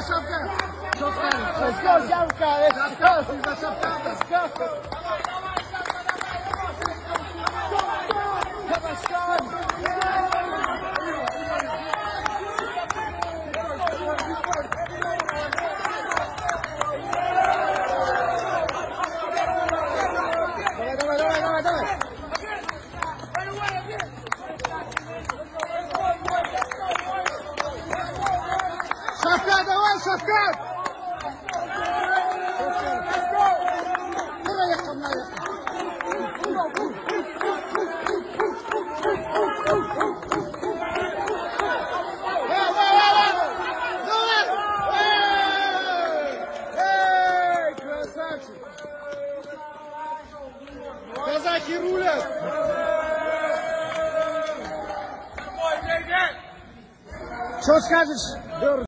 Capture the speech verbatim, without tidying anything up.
szafkę! Szafkę! Let's go, Ziałka! Let's go! Za szafkę! Let's go! Dawaj, stąd! Dawaj, dawaj, dawaj, dawaj, dawaj! Szafka, dawaj, szafka! Казаки рулят! Что скажешь?